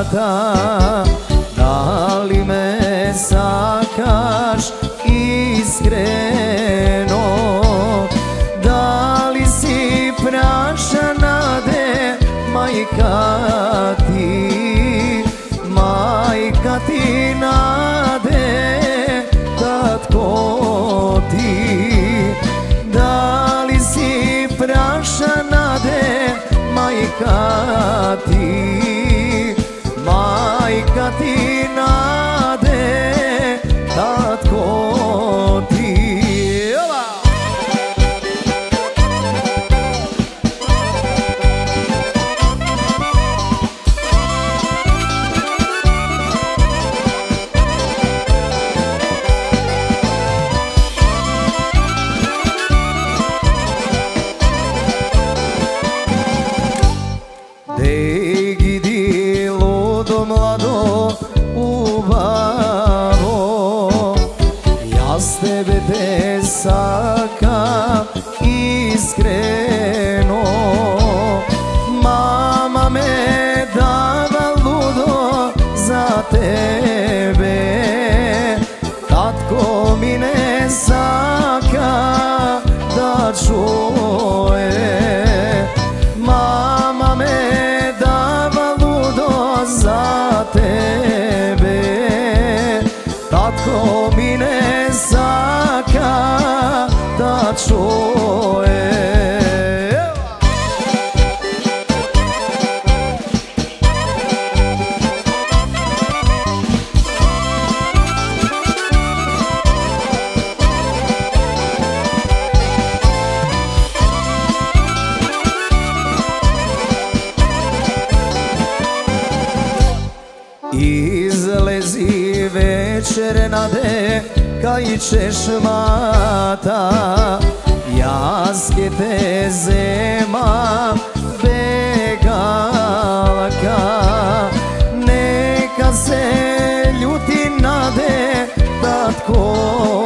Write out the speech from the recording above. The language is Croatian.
Da li me sakaš iskreno, da li si praša nade, majka ti nade, tatko ti. Da li si praša nade, majka ti nade, tatko ti. Dej gidi ludo mlado ubavo, ja s tebe te sakam iskreno. Mama me dava ludo za tebe, tatko mi ne saka da čuje. Mama me dava ludo za tebe, tatko mi ne saka da čuje. Izlezi večer nade, kaj ćeš mata, jaske te zema begalka. Neka se ljuti nade, tatko